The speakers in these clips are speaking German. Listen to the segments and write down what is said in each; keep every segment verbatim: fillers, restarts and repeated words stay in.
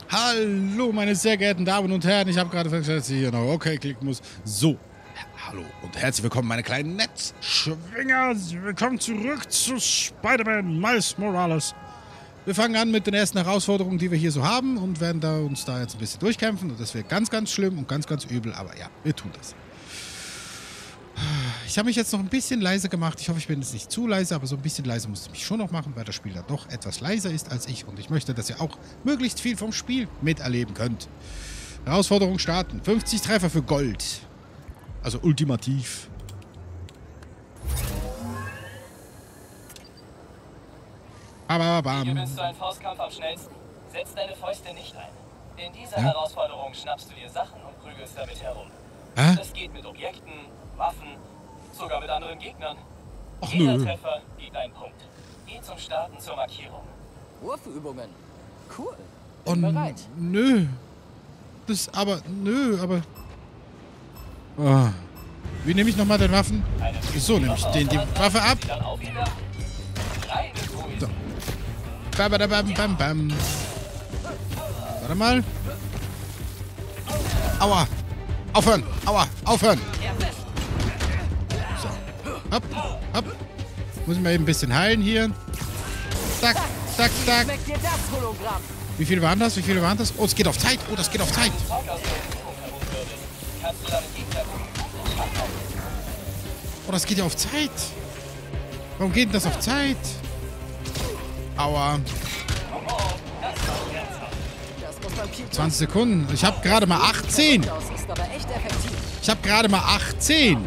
Hallo, meine sehr geehrten Damen und Herren. Ich habe gerade festgestellt, dass ich hier noch okay klicken muss. So, hallo und herzlich willkommen, meine kleinen Netzschwinger. Willkommen zurück zu Spider-Man Miles Morales. Wir fangen an mit den ersten Herausforderungen, die wir hier so haben und werden da uns da jetzt ein bisschen durchkämpfen. Und das wird ganz, ganz schlimm und ganz, ganz übel. Aber ja, wir tun das. Ich habe mich jetzt noch ein bisschen leise gemacht. Ich hoffe, ich bin jetzt nicht zu leise, aber so ein bisschen leise musste ich mich schon noch machen, weil das Spiel dann doch etwas leiser ist als ich. Und ich möchte, dass ihr auch möglichst viel vom Spiel miterleben könnt. Herausforderung starten. fünfzig Treffer für Gold. Also ultimativ. Aber bam. Wie gewinnst du einen Faustkampf am schnellsten? Setz deine Fäuste nicht ein. In dieser Ja? Herausforderung schnappst du dir Sachen und prügelst damit herum. Hä? Das geht mit Objekten, Waffen, sogar mit anderen Gegnern. Ach Jeder nö. Treffer gibt einen Punkt. Geh zum Starten zur Markierung. Wurfübungen. Cool. Oh, Bin bereit. nö. Das aber, nö, aber... Oh. Wie nehme ich nochmal den Waffen? So nehme ich den die Waffe ab. Dann aufgewerfen. Reine Poesie. So. Bam, bam, bam, bam, bam. Warte mal. Aua. Aufhören. Aua. Aufhören. So. Hopp. Hopp. Muss ich mal eben ein bisschen heilen hier. Zack. Zack, zack. Schmeckt dir das Hologramm? Wie viele waren das? Wie viele waren das? Oh, es geht auf Zeit. Oh, das geht auf Zeit. Kannst du deine Gegner Oh, das geht ja auf Zeit. Warum geht denn das auf Zeit? Aua. Das muss man piepen. zwanzig Sekunden. Ich habe gerade mal achtzehn. Das ist aber echt effektiv. Ich habe gerade mal achtzehn.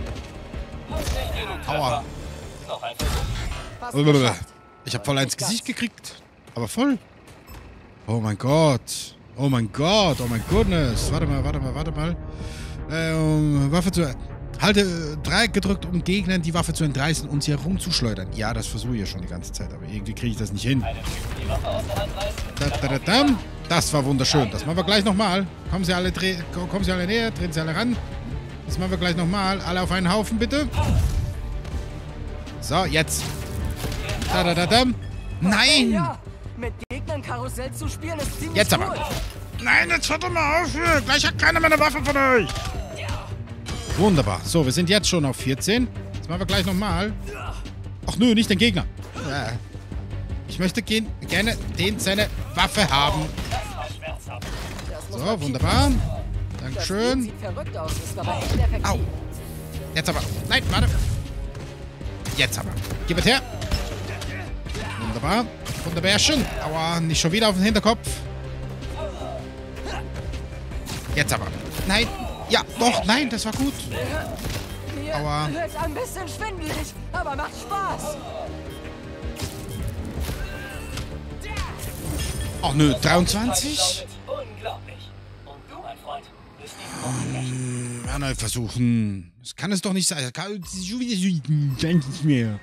Aua. noch ein Versuch. Fast geschafft. Ich habe voll ins Gesicht gekriegt. Aber voll. Oh mein Gott. Oh mein Gott. Oh mein Goodness. Warte mal, warte mal, warte mal. Ähm, Waffe zu... Halte Dreieck gedrückt, um Gegnern die Waffe zu entreißen und sie herumzuschleudern. Ja, das versuche ich ja schon die ganze Zeit, aber irgendwie kriege ich das nicht hin. Eine Typ die Waffe aus der Hand reißen. Da, da, da, da. Das war wunderschön. Das machen wir gleich nochmal. Kommen Sie alle, dreh, kommen Sie alle näher, drehen Sie alle ran. Das machen wir gleich nochmal. Alle auf einen Haufen, bitte. So, jetzt. Da, da, da, da. Nein! Ja, mit Gegnern Karussell zu spielen ist ziemlich Jetzt cool. aber. Nein, jetzt hört doch mal auf hier. Gleich hat keiner mehr eine Waffe von euch. Wunderbar. So, wir sind jetzt schon auf vierzehn. Das machen wir gleich nochmal. Ach nö, nicht den Gegner. Äh, Ich möchte gen gerne den seine Waffe haben. Das war schmerzhaft. Das muss So, man wunderbar. piepen. Das Ding Dankeschön. sieht verrückt aus, ist aber echt effektiv. Au. Jetzt aber. Nein, warte. Jetzt aber. Gib es her. Wunderbar. Wunderbärchen. Aua, nicht schon wieder auf den Hinterkopf. Jetzt aber. Nein. Ja, doch, nein, das war gut. Mir Aua. wird ein bisschen schwindelig, aber macht Spaß. Ach nö, dreiundzwanzig? Unglaublich. Und du, mein Freund, bist die Hm, erneut versuchen. Das kann es doch nicht sein. Das kann es schon wieder nicht mehr.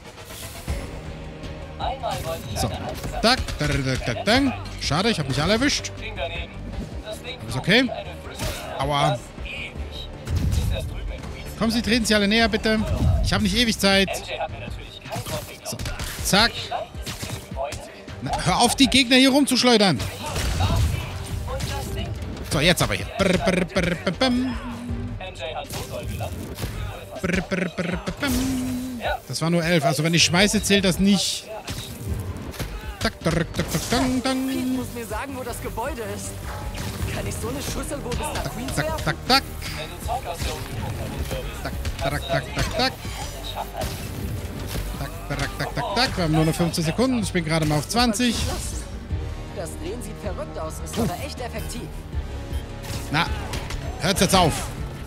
Einmal wollte ich So. eine Anzeige. Tack, tack, tack, tack, tack. Schade, ich habe nicht alle erwischt. Ding daneben. Das Ding Ist okay? wie eine Flüssigkeit. Aua. Das ewig. Ist das drüben in Queens. Kommen Sie, treten Sie alle näher, bitte. Ich habe nicht ewig Zeit. M J hat mir natürlich kein Wort So. geglaubt. Zack. Vielleicht ist es die Beute. Na, hör auf, die Gegner hier rumzuschleudern. Und das Ding. So, jetzt aber hier. Brr, brr, brr, brr, bam. M J hat so doll gelacht. Brr, brr, brr, brr, bam. Das war nur elf. Also wenn ich schmeiße, zählt das nicht. Tak, tak, tak, tak, tak, tak. Pete muss mir sagen, wo das Gebäude ist. Kann ich so eine Schüssel wohl bis nach Queens Tak, werfen? tak, tak. Wenn du Zeug aus der Umgebung herumwirbelst, Tak, tak, tak, tak, tak. schaff das. Tak, tak, tak, tak, tak. Wir haben nur noch fünfzehn Sekunden. Ich bin gerade mal auf zwanzig. Das Drehen sieht verrückt aus, ist Oh. aber echt effektiv. Na, hört's jetzt auf.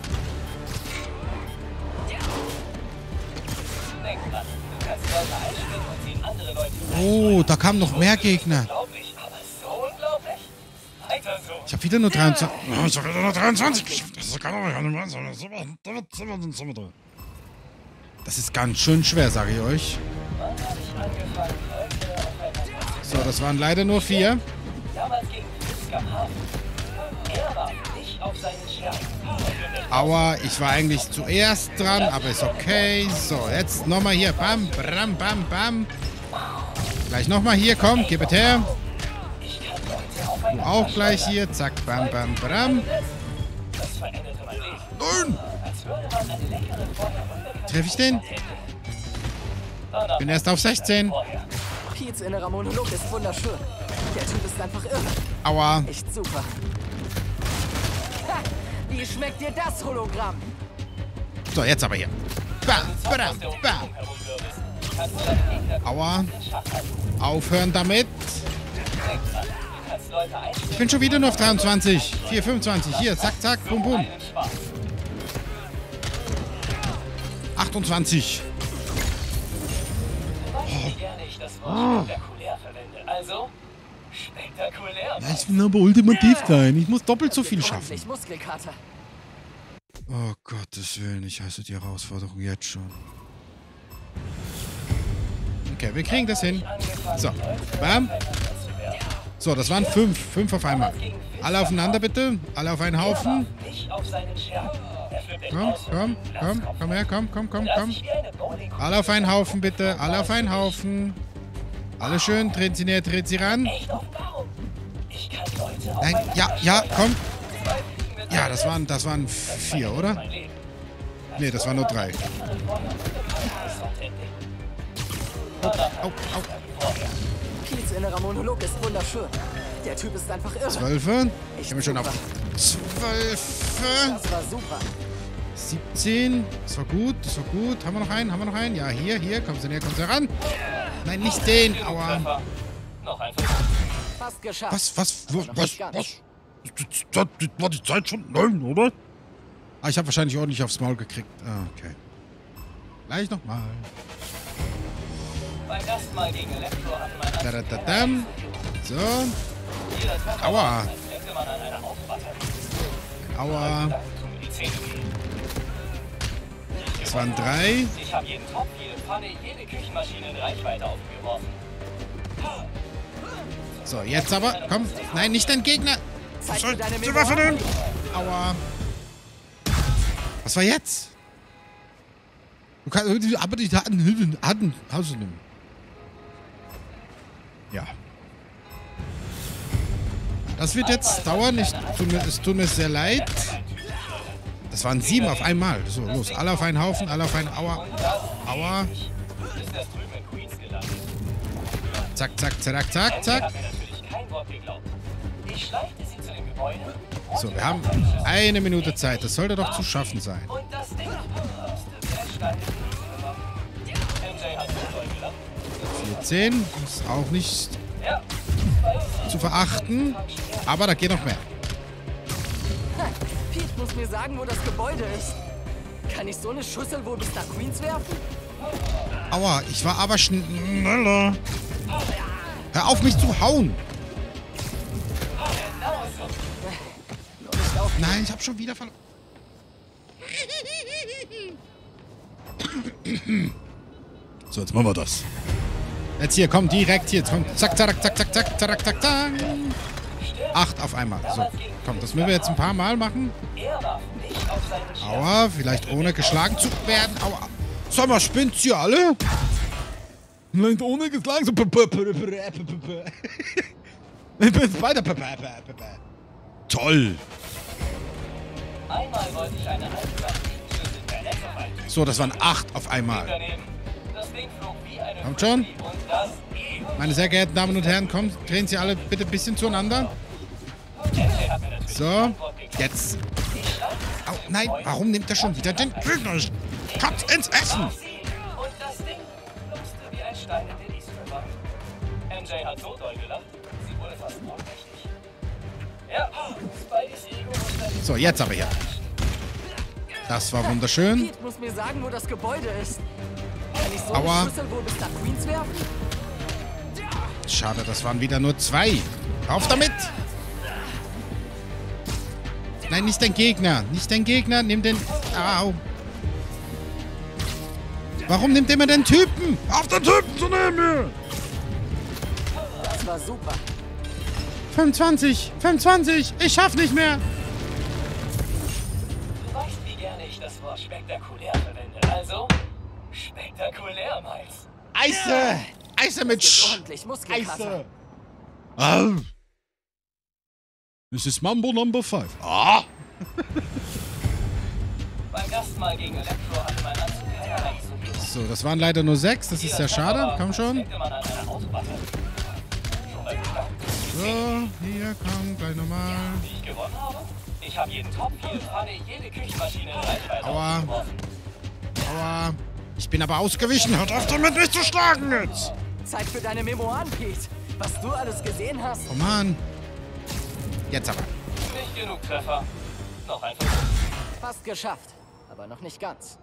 Denk dran, du kannst Leute einschränken und sie in andere Leute Oh, da kamen noch mehr Gegner. unglaublich, aber so unglaublich. Weiter so. Ich habe wieder nur dreiundzwanzig. Oh, ich habe wieder nur dreiundzwanzig geschafft. Das kann doch nicht sein. Das ist ganz schön schwer, sage ich euch. Wann habe ich angefangen, Leute aufeinander zu So, das waren leider nur vier. Damals gegen Fisker Hafen. Er war nicht auf seinen Stärken. Aua, ich war eigentlich zuerst dran, aber ist okay. So, jetzt nochmal hier. Bam, bam, bam, bam. Gleich nochmal hier, komm, gib es her. Ich kann Leute aufeinander Du auch gleich hier. Zack, bam, bam, bam. Das veränderte mein Leben. Nein! Als würde man eine leckere Feuerwunde Treffe ich den? Danach Bin erst auf sechzehn. vorher. Pete's innerer Monolog ist wunderschön. Der Typ ist einfach irre. Aua. Echt super. Ha, wie schmeckt dir das Hologramm? So, jetzt aber hier. Bam, bam, bam. Kannst du deine Gegner Aua. Schach halten. Aufhören damit. Denk dran, du kannst Leute einstellen. Ich bin schon wieder nur auf dreiundzwanzig. vier, fünfundzwanzig. Hier, zack, zack, bum, bum. Einen Spaß. achtundzwanzig. Du weißt, wie gerne ich das Wort spektakulär verwende. Also, spektakulär. Ja, ich will aber ultimativ sein. Ich muss doppelt so viel schaffen. Ordentlich Muskelkater. Oh Gottes Willen, ich hasse die Herausforderung jetzt schon. Okay, wir kriegen das hin. So, bam. So, das waren fünf. Fünf auf einmal. Alle aufeinander bitte. Alle auf einen Haufen. Nicht auf seinen Scherben. Er flippt Komm, aus komm, und komm, komm her, komm, komm, komm, lass komm. sich wie eine Bowlingkugel Alle auf einen Haufen bitte. Alle auf einen Haufen. Alle schön. Dreht sie näher, dreht sie ran. echt auf Baum. Ich kann Leute auf Nein, meine ja, ja, komm. zwei Fliegen mit Ja, einer das waren, das waren vier, oder? mein Leben. Nee, das waren nur drei. Au, au. Pete's innerer Monolog ist wunderschön. Der Typ ist einfach irre. Zwölfe. Ich Echt bin schon auf super. Zwölfe. Das war super. siebzehn. Das war gut, das war gut. Haben wir noch einen? Haben wir noch einen? Ja, hier, hier. Kommen Sie näher, kommen Sie ran. Nein, nicht den. Aua. Noch ein Versuch. Fast geschafft. Was, was, was, noch was, nicht ganz. was? Das- das War die Zeit schon? Nein, oder? Ah, ich habe wahrscheinlich ordentlich aufs Maul gekriegt. Ah, okay. Gleich nochmal. Beim ersten Mal gegen Elektro hatte mein Da, da, Anzug da, keine dam. So. Jeder Treffer Aua. war, als hätte man an einer Aufbatterie. Aua. Dann tun mir die Zähne weh. Das waren drei. Ich habe jeden Topf, jede Pfanne, jede Küchenmaschine in Reichweite aufgeworfen. So, jetzt aber. Komm. Nein, nicht dein Gegner. Zeig Soll mir deine die Waffe Memoiren. nehmen? Aua. Was war jetzt? Du kannst aber die Daten hatten. Hast du nehmen. Ja. Das wird jetzt dauern. Ich, tut mir, es tut mir sehr leid. Das waren sieben auf einmal. So, los. Alle auf einen Haufen, alle auf einen. Aua. Aua. Ist erst drüben in Queens gelandet. Zack, zack, zack, zack, Er zack. hat mir natürlich kein Wort geglaubt. Ich schleichte sie zu dem Gebäude. So, wir haben eine Minute Zeit. Das sollte doch zu schaffen sein. Und das Ding musste wie ein Stein gemacht. M J hat so doll gelacht. vierzehn. Ist auch nicht Ja. zu verachten. Aber da geht noch mehr. Ha, Pete muss mir sagen, wo das Gebäude ist. Kann ich so eine Schüssel wohl bis nach Queens werfen? Aua, ich war aber schneller. Hör auf, mich zu hauen. Nur nicht auf. Nein, ich hab schon wieder verloren. So, jetzt machen wir das. Jetzt hier, komm, direkt hier. Jetzt komm. Zack, zack, zack, zack, zack, zack, zack, zack. Acht auf einmal. So, komm, das müssen wir jetzt ein paar Mal machen. Er warf nicht auf seinen Scherben. Aua, vielleicht ohne geschlagen zu werden. Aua. Sag mal, spinnt's hier alle? Vielleicht ohne geschlagen. So. Ich bin weiter. Toll. Einmal wollte ich eine Halbschaft-Schüssel per Netz auf einen Typen So, das waren acht auf einmal. daneben. Das Ding flog wie eine Kommt schon. Frisbee und das I. Meine sehr geehrten Damen und Herren, kommt, drehen Sie alle bitte ein bisschen zueinander. M J hat mir natürlich So, kein Wort geglaubt. jetzt. Ich schleichte Au, nein, warum nimmt er schon wieder den Gegner? Kotz ins Essen! auf sie und das Ding plumpste wie ein Stein in den East River. M J hat so doll gelacht, sie wurde fast ohnmächtig. Ja, Spideys Ego musste So, jetzt aber hier. Das war wunderschön. Pete muss mir sagen, wo das Gebäude ist. Kann ich so Aua. eine Schüssel wohl bis nach Queens werfen? Schade, das waren wieder nur zwei. Auf damit! Nein, nicht dein Gegner. Nicht dein Gegner. Nimm den... Au. Warum nimmt immer den Typen? Auf den Typen zu nehmen! Das war super. fünfundzwanzig. fünfundzwanzig. Ich schaff nicht mehr. Du weißt, wie gerne ich das Wort spektakulär verwende. Also, spektakulär, Miles. Eise. Eise mit Sch... Ordentlich Muskelkater. Eise. Au. Das ist Mambo Number five. Ah! Beim ersten Mal gegen Elektro hatte mein Anzug keinerlei Isolierung. So, das waren leider nur sechs. Das ist sehr schade. Komm schon. Denkt man an eine Autobatterie. Schon mal gedacht, So, hier, komm, gleich nochmal. wie ich gewonnen habe? Ich habe jeden Topf, jede Pfanne, jede Küchenmaschine in Reichweite Aua. aufgeworfen. Aua. Ich bin aber ausgewichen. Hört auf damit, mich zu schlagen jetzt. Zeit für deine Memoiren, Pete. Was du alles gesehen hast. Oh Mann. Jetzt aber. Nicht genug Treffer. Noch ein Versuch. Fast geschafft. Aber noch nicht ganz.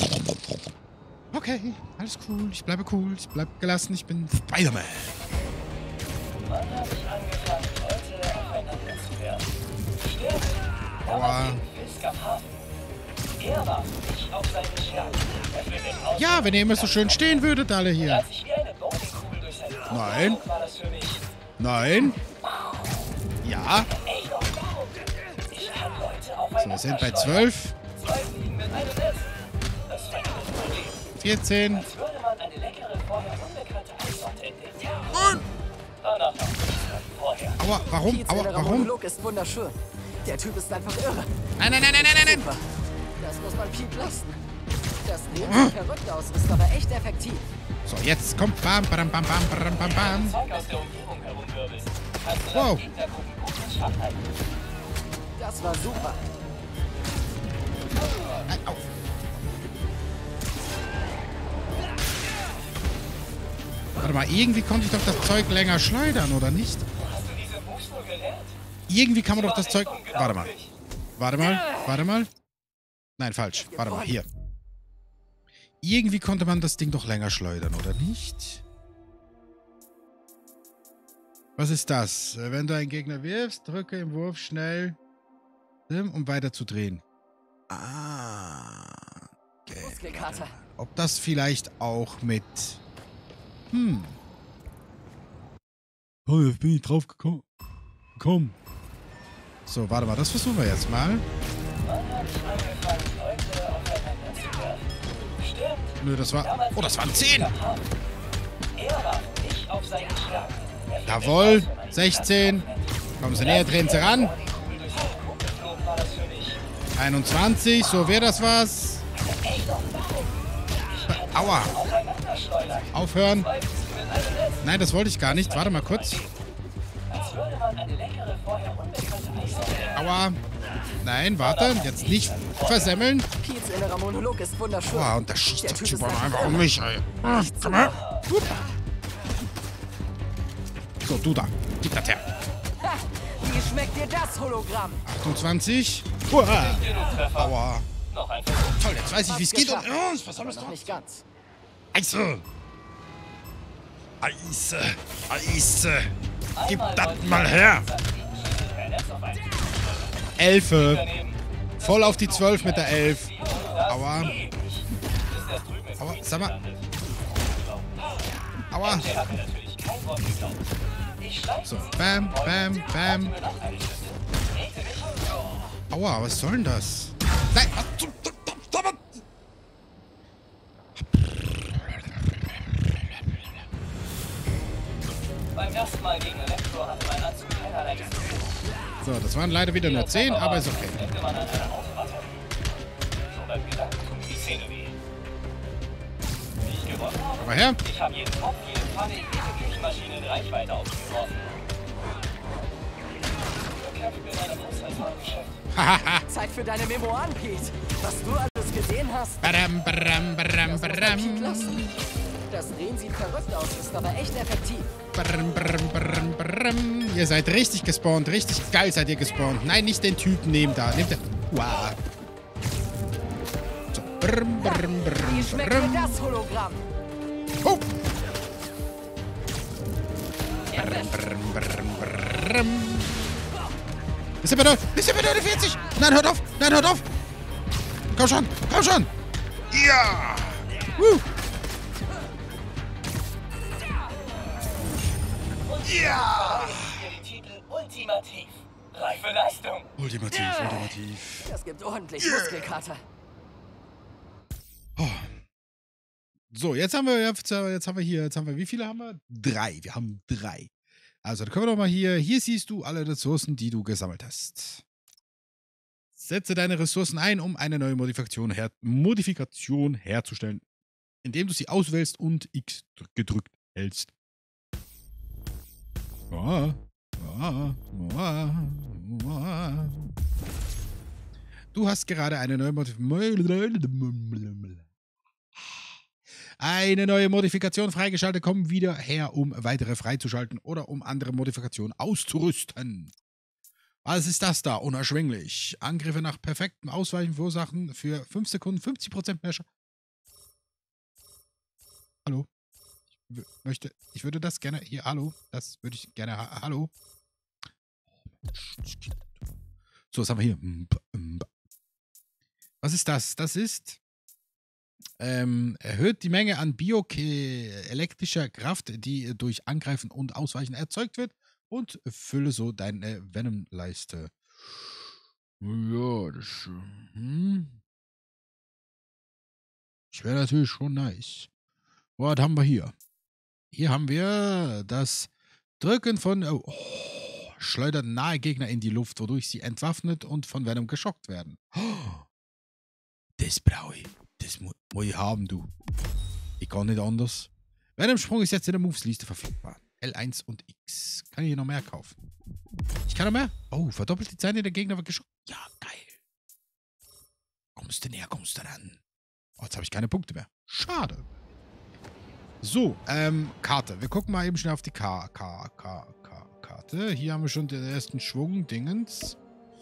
Okay, alles cool. Ich bleibe cool. Ich bleibe gelassen. Ich bin Spider-Man. Wann habe ich angefangen, Leute aufeinander zu werden? Stimmt. Aua. Damals gegen Fisk am Hafen. Er war nicht auf seinen Stärken. Er will den Aus- Ja, wenn ihr immer so schön stehen würdet, alle hier. Als ich wie eine Bowlingkugel durch seine Brust Nein. flog, war das für mich. Nein. Ja. Ey, doch, warum? Ich kann Leute So, aufeinander wir sind bei schleudern. zwölf, Zwei Fliegen mit einem Netz. Das war das Problem. vierzehn. Als würde man eine leckere, vorher unbekannte Eissorte entdecken. Danach noch vorher. Aua, warum? Pete's Aua, innerer warum? Monolog ist wunderschön. Der Typ ist einfach irre. Nein, nein, nein, nein, nein, nein. Super. Das muss man Pete lassen. Das Leben sieht verrückt aus, ist aber echt effektiv. So, jetzt kommt bam, bam, bam, bam, bam, bam, bam. Zeug aus der Umgebung herumwirbelst, kannst du Wow. deinen Gegnergruppen gut in Schach halten. Das war super. Nein, au. Warte mal, irgendwie konnte ich doch das Zeug länger schleudern, oder nicht? Hast du diese Moves nur gelernt? Irgendwie kann man doch War das Zeug... echt Warte mal, unglaublich. warte mal, warte mal. Nein, falsch. Warte mal, hier. Irgendwie konnte man das Ding doch länger schleudern, oder nicht? Was ist das? Äh, Wenn du einen Gegner wirfst, drücke im Wurf schnell, um weiter zu drehen. Ah. Okay. Muskelkater. Ob das vielleicht auch mit... Hm. Oh, jetzt bin ich drauf gekommen. Komm. So, warte mal, das versuchen wir jetzt mal. Wann hab ich angefangen, Leute aufeinander zu werfen? Stimmt. Nö, das war... Oh, das waren zehn. Er war nicht auf seinen Stärken. Er fiel Jawohl, mit raus, wenn man ihn sechzehn. Kommen Sie näher, drehen Sie ran. Als die Kugel durch seine Kuppe flog, war das für mich. einundzwanzig, so wäre das was. Ey, doch, warum? Aua. Aufeinander schleudern. Aufhören. Zwei Fliegen mit einem Netz. Nein, das wollte ich gar nicht. Warte mal kurz. Als würde man eine leckere, vorher unbekannte Eissorte. Aua. Nein, warte. Jetzt nicht versemmeln. Pete's innerer Monolog ist wunderschön. Aua, und da schießt Der der Typ Typ ist auch einfach einfach um irre. mich, ey. Ah, komm her. Hup. So, du da. Gib das her. Ha! Wie schmeckt dir das Hologramm? achtundzwanzig. Uah. Genug Treffer. Aua. Noch ein Versuch. Toll, jetzt weiß ich, wie es geht. Und, Geschafft. oh, was haben Aber wir noch noch? nicht ganz. Eise. Eise. Eise. Gib Einmal das wollte mal ich her. sein Gegenstück per Netz auf einen Elfe. daneben. Voll auf die zwölf mit der elf. Wie ohne das Aua. geht nicht. Ist erst drüben ins Aua, Gebiet sag mal. gelandet. Aua. Der hatte natürlich kein Wort geglaubt. Ich schleiche So, sie bam, und bam, bam. atme noch eine Schüssel. Drehte mich um. Aua, was soll denn das? Nein, was zum... Verdammt! Beim ersten Mal gegen Elektro hatte mein Anzug keinerlei Isolierung. So, das waren leider wieder nur zehn, aber ist okay. Denke man an eine Autobatterie. Schon beim Gedanken tut mir die Zähne weh. Wie ich gewonnen habe? Aber her. Ich habe jeden Topf, jede Pfanne, jede Küchenmaschine in Reichweite aufgeworfen. Glück kämpft mit meinem Haushaltswarengeschäft. Hahaha. Zeit für deine Memoiren, Pete. Was du alles gesehen hast. Badam, badam, badam, Das muss man Pete badam. lassen. Das Drehen sieht verrückt aus, ist aber echt effektiv. Badam, badam, badam, badam. Ihr seid richtig gespawnt. Richtig geil seid ihr gespawnt. Nein, nicht den Typen neben da. Nehmt den... Wow. So. Badam, badam, Wie badam, schmeckt dir badam. das Hologramm? Oh. Badam, badam, badam, badam. Ist er bei der... Ist er bei der vierzig? Nein, hört auf. Nein, hört auf. Komm schon. Komm schon. Ja. Woo. Ja. Hier den Titel Ultimativ. Reife Leistung. Ultimativ, ultimativ. Das gibt ordentlich Muskelkater. Oh. So, jetzt haben wir, jetzt, jetzt haben wir hier, jetzt haben wir, wie viele haben wir? Drei. Wir haben drei. Also, dann können wir doch mal hier. Hier siehst du alle Ressourcen, die du gesammelt hast. Setze deine Ressourcen ein, um eine neue Modifikation, her Modifikation herzustellen, indem du sie auswählst und X gedrückt hältst. Ja, ja, ja, ja. Du hast gerade eine neue Modifikation. Eine neue Modifikation freigeschaltet. Komm wieder her, um weitere freizuschalten oder um andere Modifikationen auszurüsten. Was ist das da? Unerschwinglich. Angriffe nach perfektem Ausweichen verursachen für fünf Sekunden fünfzig Prozent mehr Schaden. Hallo? Ich möchte, ich würde das gerne hier, hallo, das würde ich gerne, ha hallo. So, was haben wir hier? Was ist das? Das ist, ähm, erhöht die Menge an bioelektrischer Kraft, die durch Angreifen und Ausweichen erzeugt wird und fülle so deine Venom-Leiste. Ja, das, hm. das wäre natürlich schon nice. Was haben wir hier? Hier haben wir das Drücken von oh, schleudert nahe Gegner in die Luft, wodurch sie entwaffnet und von Venom geschockt werden. Oh, das brauche ich. Das mu muss ich haben, du. Ich kann nicht anders. Venom-Sprung ist jetzt in der Moves-Liste verfügbar. L eins und X. Kann ich hier noch mehr kaufen? Ich kann noch mehr? Oh, verdoppelt die Zeit, der Gegner wird geschockt. Ja, geil. Kommst du näher, kommst du ran. Oh, jetzt habe ich keine Punkte mehr. Schade. So, ähm, Karte. Wir gucken mal eben schnell auf die K K K K Karte. Hier haben wir schon den ersten Schwung, Dingens.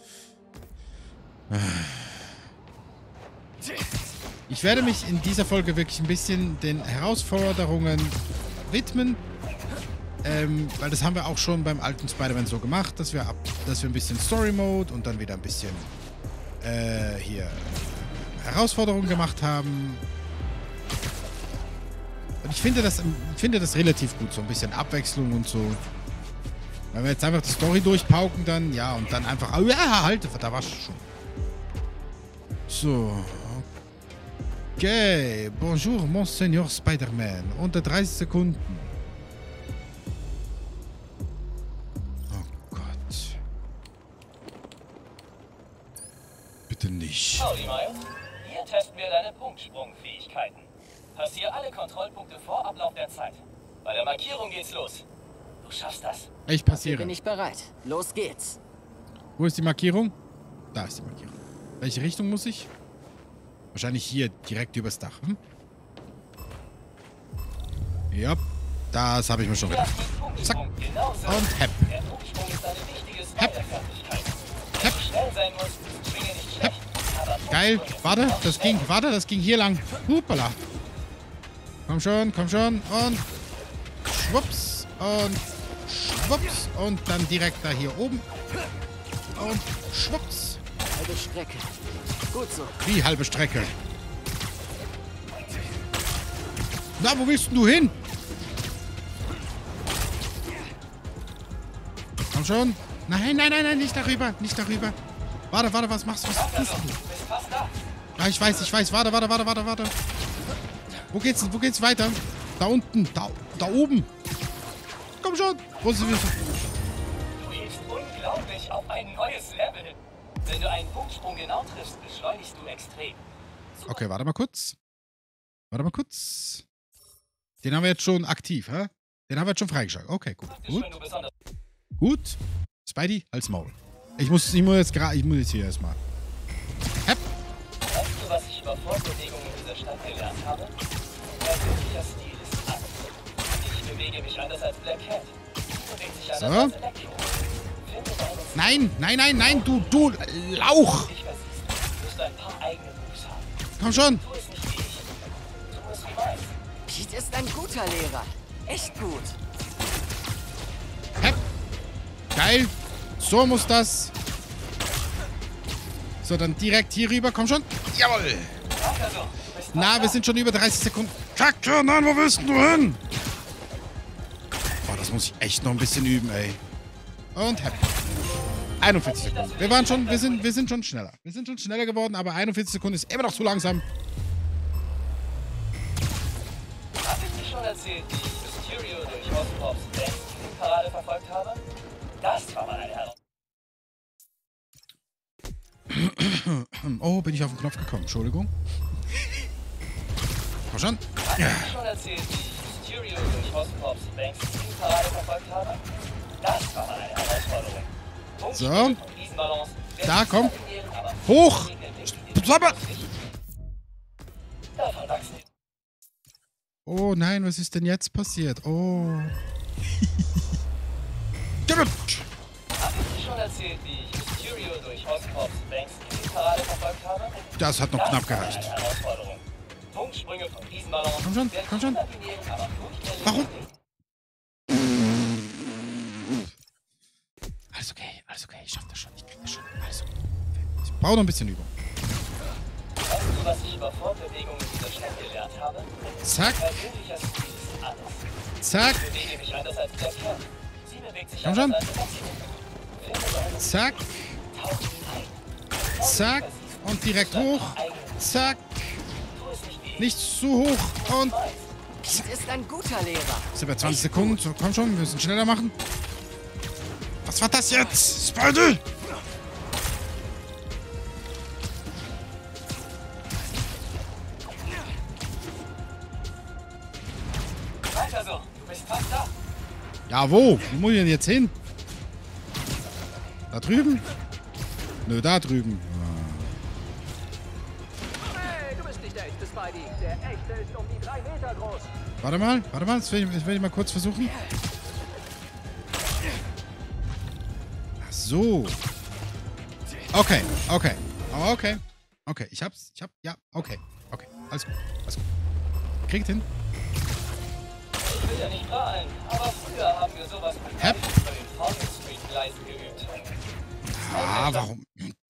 Ich werde mich in dieser Folge wirklich ein bisschen den Herausforderungen widmen. Ähm, weil das haben wir auch schon beim alten Spider-Man so gemacht, dass wir ab, dass wir ein bisschen Story-Mode und dann wieder ein bisschen äh, hier Herausforderungen gemacht haben. Und ich finde das, ich finde das relativ gut, so ein bisschen Abwechslung und so. Wenn wir jetzt einfach die Story durchpauken, dann, ja, und dann einfach, oh ja, halt, da war's schon. So. Okay. Bonjour, Monseigneur Spider-Man. Unter dreißig Sekunden. Oh Gott. Bitte nicht. Howdy, Miles. Hier testen wir deine Punktsprungfähigkeiten. Passier alle Kontrollpunkte vor Ablauf der Zeit. Bei der Markierung geht's los. Du schaffst das. Ich passiere. Bin ich bereit. Los geht's. Wo ist die Markierung? Da ist die Markierung. Welche Richtung muss ich? Wahrscheinlich hier, direkt übers Dach. Hm? Ja, das habe ich mir schon gedacht. Zack. Und hepp. Hepp. Hepp. Hepp. Geil. Warte, das ging, warte, das ging hier lang. Hupala. Komm schon, komm schon. Und schwupps. Und schwupps. Und dann direkt da hier oben. Und schwupps. Halbe Strecke. Gut so. Wie halbe Strecke? Na, wo willst denn du hin? Komm schon. Nein, nein, nein, nein, nicht darüber. Nicht darüber. Warte, warte, was machst du? Was tust du? Ja, ich weiß, ich weiß. Warte, warte, warte, warte, warte. Wo geht's, wo geht's weiter? Da unten. Da, da oben. Komm schon. Wo sind wir? Du hebst unglaublich auf ein neues Level. Wenn du einen Punktsprung genau triffst, beschleunigst du extrem. Super. Okay, warte mal kurz. Warte mal kurz. Den haben wir jetzt schon aktiv, hä? Den haben wir jetzt schon freigeschaltet. Okay, gut. Gut. Gut. Spidey, als Maul. Ich muss, ich muss jetzt gerade, ich muss jetzt hier erstmal. Hepp. Weißt du, was ich über Fortbewegung in dieser Stadt gelernt habe? Mein wirklicher Stil ist anders. Ich bewege mich anders als Black Cat. Bewegt sich anders So. als Electro. Nein, nein, nein, nein, du, du Lauch! Komm schon! Pete ist ein guter Lehrer. Echt gut. Hepp. Geil. So muss das. So, dann direkt hier rüber. Komm schon. Jawohl. Na, wir sind schon über dreißig Sekunden. Kacke, nein, wo willst du hin? Boah, das muss ich echt noch ein bisschen üben, ey. Und hepp. einundvierzig Sekunden. Wir waren schon, wir sind, wir sind schon schneller. Wir sind schon schneller geworden, aber einundvierzig Sekunden ist immer noch zu langsam. Hab ich dir schon erzählt, wie ich Mysterio durch Oscorps Parade verfolgt habe? Das war mal eine Herausforderung. Oh, bin ich auf den Knopf gekommen. Entschuldigung. Komm schon. Ja. Hab ich schon erzählt, wie ich Mysterio durch Oscorps Banks Parade verfolgt habe? Das war mal eine Herausforderung. So. Da, komm. Hoch. Sabber. Oh nein, was ist denn jetzt passiert? Oh. Hab ich schon erzählt, wie ich Mysterio durch Oscorps Banks Parade verfolgt habe? Das hat noch knapp gereicht. Punktsprünge von Riesenballons. Komm schon, komm schon. Warum? Alles okay, alles okay. Ich schaff das schon, ich krieg das schon. Alles okay. Ich brauche noch ein bisschen Übung. Weißt du, was ich über Fortbewegung in dieser Stadt gelernt habe? Zack. Persönlicher Stil ist alles. Zack. Ich bewege mich anders als der Kerl. Sie bewegt sich Komm anders schon. als der Zack. Zack. Und direkt hoch. Zack. Nicht zu hoch. Und Pete ist ein guter Lehrer. ist über zwanzig Sekunden. So, komm schon, wir müssen schneller machen. Was war das jetzt? Spidey! Weiter so, du bist fast da. Ja, wo? Wo muss ich denn jetzt hin? Da drüben? Nö, da drüben. Hey, du bist nicht der echte Spidey. Der echte ist um die drei Meter groß. Warte mal, warte mal, das will ich, das will ich mal kurz versuchen. Ach so. Okay, okay, okay, okay, ich hab's, ich hab, ja, okay, okay, alles gut, alles gut. Kriegt hin. Ich will ja nicht prahlen, aber früher haben wir sowas mit Hep. über den Falcon Street Gleisen geübt. Ah, warum?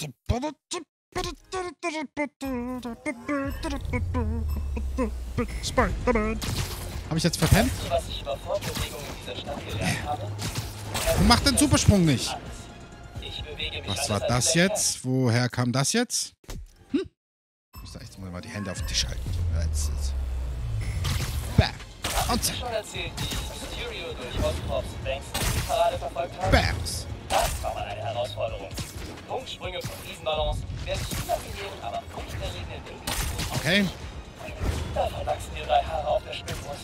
Spider-Man. Hab ich jetzt verpennt? Weißt du, was ich über Fortbewegung in dieser Stadt gelernt habe? Warum macht den Supersprung nicht? Ich bewege mich Was anders war als das der jetzt? Woher kam das jetzt? Hm? Ich muss da echt mal die Hände auf den Tisch halten. Jetzt, jetzt. Bam. Und Ich zack. schon erzählt, wie ich Mysterio durch Oscorps Banks Parade verfolgt habe? Bams. Das war mal eine Herausforderung. Punktsprünge von Riesenballons werden unangenehm, aber furchterregende Dinge. Okay. Davon wachsen dir drei Haare auf der Spinnbrust.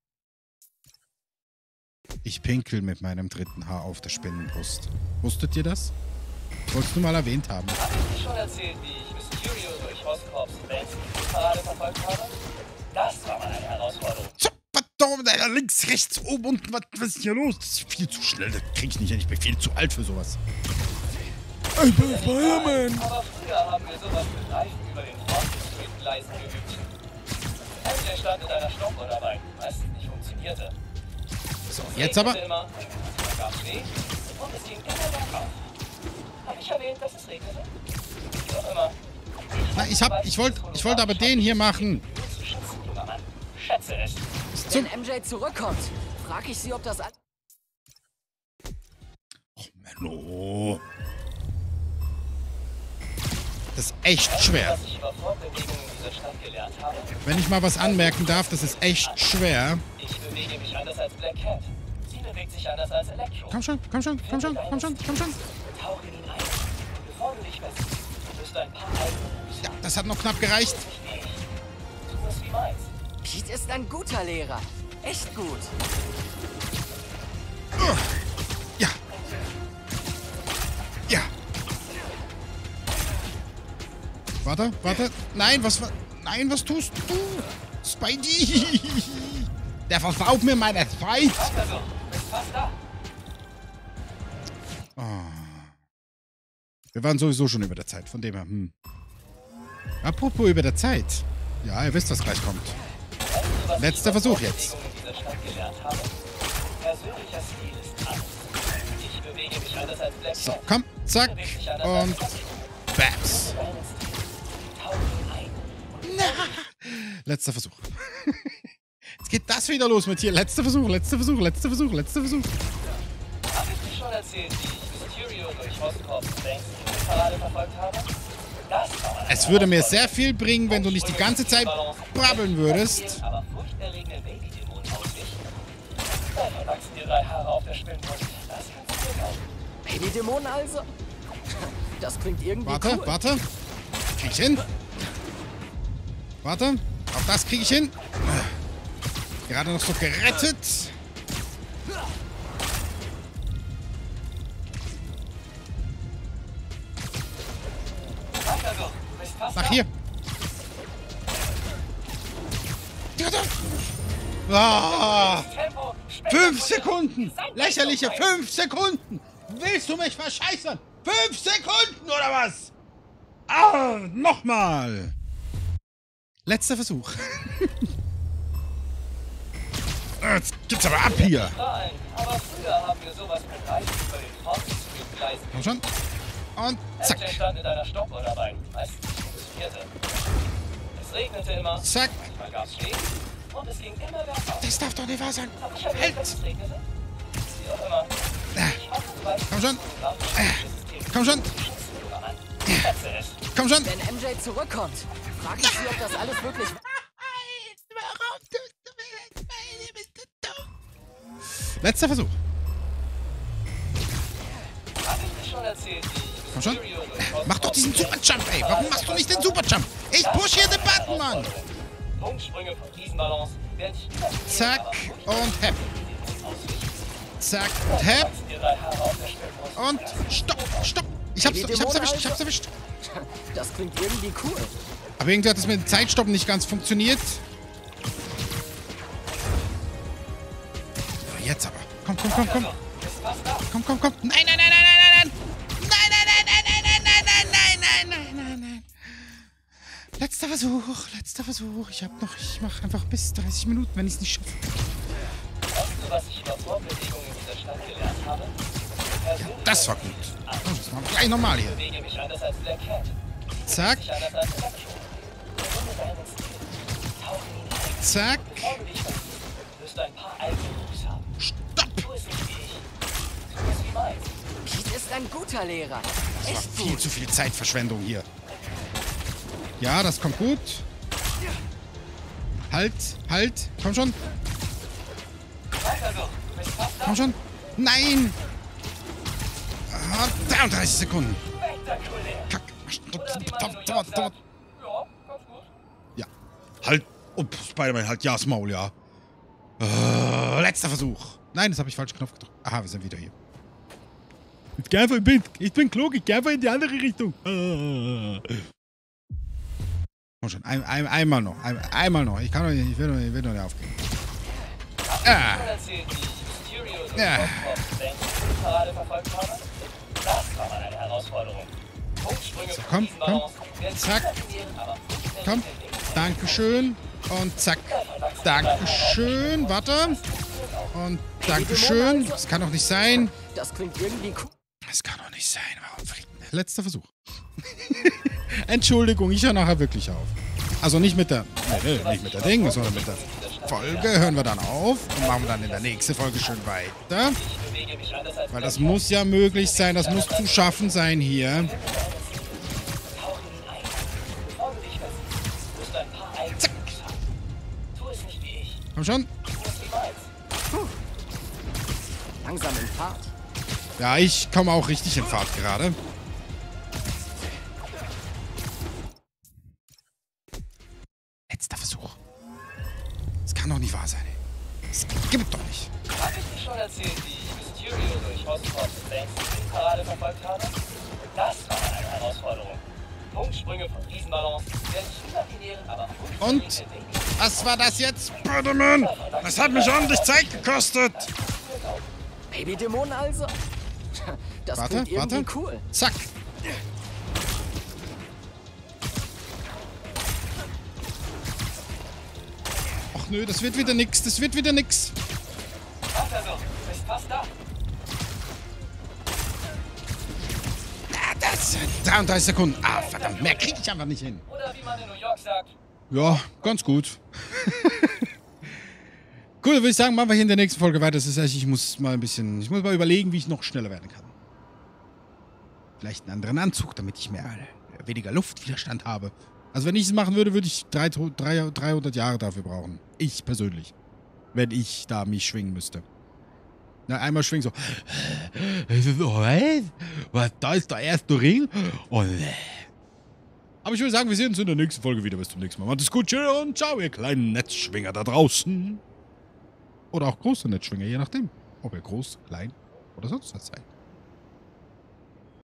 Ich pinkel mit meinem dritten Haar auf der Spinnenbrust. Wusstet ihr das? Wolltest du mal erwähnt haben. Hab ich schon erzählt, wie ich Mysterio durch Oscorps Banks Parade verfolgt habe? Das war mal eine Herausforderung. So, verdammt, Alter, links, rechts, oben, unten, was, was ist hier los? Das ist viel zu schnell, das krieg ich nicht hin. Ich bin viel zu alt für sowas. Ich bin Fireman. Aber früher haben wir sowas mit Reifen über den Falcon Street Gleisen geübt. M J stand in einer Stoppuhr dabei, als es nicht funktionierte. So, jetzt aber. Immer, es gab Schnee und es ging immer bergauf. Hab ich erwähnt, dass es regnete? Wie auch immer. Na, ich hab, ich wollte, ich wollte aber den hier machen. Zu schätzen, junger Mann. Schätze es. Zum, Wenn M J zurückkommt, frage ich sie, ob das... oh, Menno. Das ist echt schwer. Was ich über Fortbewegung in dieser Stadt gelernt habe, Wenn ich mal was anmerken darf, das ist echt schwer. ich bewege mich anders als Black Cat. Sie bewegt sich anders als Electro. Komm schon, komm schon, komm schon, komm schon, komm schon. Tauche hinein. Bevor du dich festst, wirst du ein paar Alben Ja, das hat noch knapp gereicht. Tu es wie meins. Pete ist ein guter Lehrer. Echt gut. Ja. Ja. Warte, warte. Nein, was war... Nein, was tust du? Spidey. Der versaut mir meine Zeit. Weiter so. Bist fast da. Oh. Wir waren sowieso schon über der Zeit, von dem her. Hm. Apropos über der Zeit. Ja, ihr wisst, was gleich kommt. Weißt du, was Letzter ich über Versuch jetzt. Fortbewegung in dieser Stadt gelernt habe? Persönlicher Stil ist alles. Ich bewege mich anders als Black So, Cat. komm, zack. Bewege mich anders als Und Electro. Bams. Deinen Stil. Tauche hinein. Letzter Versuch. Jetzt geht das wieder los mit hier. Letzter Versuch, letzter Versuch, letzter Versuch, letzter Versuch. Hab ich dir schon erzählt, wie ich Mysterio durch Oscorps Banks Parade verfolgt habe? Das war eine Es würde mir sehr viel bringen, wenn du nicht die ganze Zeit brabbeln würdest. aber furchterregende Babydämonen aus sich. Davon wachsen dir drei Haare auf der Spinnbrust. Das Babydämonen also? Das klingt irgendwie Warte, cool. warte. Krieg ich hin? Warte. Auch das kriege ich hin. Gerade noch so gerettet. Weiter so. Bist fast Nach da. hier. Ah, Tempo. fünf Sekunden. Seid Lächerliche nicht so weit. fünf Sekunden. Willst du mich verscheißern? Fünf Sekunden oder was? Ah, nochmal. Letzter Versuch. Jetzt gibt's aber ab hier. Nein, aber früher haben wir sowas mit Reifen über den Frontstreet-Gleisen. Komm schon. Und zack. M J stand in einer Stoppuhr dabei. Meistens funktionierte. Es regnete immer. Zack. Manchmal gab's Schnee. Und es ging immer bergauf. Das darf doch nicht wahr sein. Hab ich erwähnt, Halt. dass es regnete? Wie auch immer. Ich hoffe, du weißt, Komm schon. warum ich dieses System Komm schon. Schutzführer an. Setze es. Komm schon. Wenn M J zurückkommt, frag ich sie, ob das alles wirklich... Letzter Versuch. Hab ich dir schon erzählt, wie ich Komm schon. Mysterio durch Mach doch diesen Superjump, ey. Warum machst du nicht den Superjump? Ich push hier den Button, Mann. Punktsprünge von Riesenbalance werde ich immer wieder Zack und hepp. Zack, hepp dir drei Haare auf der Stirnbrust. und stopp, stopp. Ich hab's, ich hab's erwischt, ich hab's erwischt. Das klingt irgendwie cool. Aber irgendwie hat das mit dem Zeitstoppen nicht ganz funktioniert. Jetzt aber. Komm, komm, komm, komm. Komm, komm, komm. Nein, nein, nein, nein, nein, nein. Nein, nein, nein, nein, nein, nein, nein, nein, nein, nein, nein, nein. Letzter Versuch, letzter Versuch. Ich hab noch, ich mach einfach bis dreißig Minuten, wenn ich es nicht schaffe. Weißt du, was ich über Fortbewegung in dieser Stadt gelernt habe? Persönlich Das war gut. Oh, das machen wir gleich nochmal hier. bewege mich anders als Black Cat. Zack, Ich anders als Electro. Bewundere deinen Stil. Tauche ihn ein. zack. Bevor du dich verliebst, wirst du ein paar eigene Moves haben. Stopp. Tu es nicht wie ich. Tu es wie meins. Pete ist ein guter Lehrer. Das war Echt viel gut. zu viel Zeitverschwendung hier. Ja, das kommt gut. Halt, halt. Komm schon, Weiter so. Du bist fast da. komm schon. Nein. Ah, dreiunddreißig Sekunden. Spektakulär. Kack. Oder wie man in New York Dauert, sagt. dauert. Ja, ganz gut. Ja. Halt. Oh, Spider-Man, halt ja das Maul, ja. Äh, letzter Versuch. Nein, das habe ich falsch Knopf gedrückt. Aha, wir sind wieder hier. Ich geh einfach, ich bin, ich bin klug, ich geh einfach in die andere Richtung. Äh. Komm schon, ein, ein, einmal noch. Ein, einmal noch. Ich kann doch nicht, ich will doch nicht, ich will doch nicht aufgeben. Ah. Ich erzählt, wie ich Mysterio durch Ja. die Parade verfolgt habe. Das war mal eine Herausforderung. Punktsprünge So, von komm, Riesenbalance komm. werden Zack. kombinieren, aber funktionieren Komm. nicht. Dankeschön. Und zack. Dankeschön. Warte. Und Dankeschön. Das kann doch nicht sein. Das klingt irgendwie cool. Das kann doch nicht sein. Warum fliegt denn? Letzter Versuch. Entschuldigung, ich höre nachher wirklich auf. Also nicht mit der, nee, nicht mit der Ding, sondern mit der Folge hören wir dann auf und machen dann in der nächsten Folge schön weiter. Ich bewege mich anders als Weil das muss ja möglich sein, das muss zu schaffen sein hier. Tauche ihn ein. Bevor du dich versiehst, wirst du ein paar eigene Moves haben. Tu es nicht wie ich. Komm schon. Tu es wie meins. Langsam in Fahrt. Ja, ich komme auch richtig in Fahrt gerade. Letzter Versuch. Das kann doch nicht wahr sein, ey. Das gibt doch nicht. Hab ich dir schon erzählt, wie ich Mysterio durch Hotspot Banks Parade verfolgt habe? Das war mal eine Herausforderung. Punktsprünge von Riesenbalance werden nicht imaginieren, aber Und? funktionieren nicht. Was war das jetzt? Spider-Man! Das hat mich ordentlich Zeit gekostet! Babydämonen also? Das Warte, klingt irgendwie warte. cool. Zack! Ach nö, das wird wieder nix, das wird wieder nix. Weiter so, du bist fast da. Ah, das dreiunddreißig Sekunden. Ah, verdammt, mehr kriege ich einfach nicht hin. Oder wie man in New York sagt, Ja, ganz gut. Gut, dann würde ich sagen, machen wir hier in der nächsten Folge weiter. Das ist echt, ich muss mal ein bisschen, ich muss mal überlegen, wie ich noch schneller werden kann. Vielleicht einen anderen Anzug, damit ich mehr, äh, weniger Luftwiderstand habe. Also wenn ich es machen würde, würde ich drei, drei, dreihundert Jahre dafür brauchen. Ich persönlich. Wenn ich da mich schwingen müsste. Na, einmal schwingen so. Es ist so heiß. Was, da ist der erste Ring. Und, aber ich würde sagen, wir sehen uns in der nächsten Folge wieder. Bis zum nächsten Mal. Macht es gut, tschüss und ciao, ihr kleinen Netzschwinger da draußen. Oder auch große Netzschwinger, je nachdem. Ob ihr groß, klein oder sonst was seid.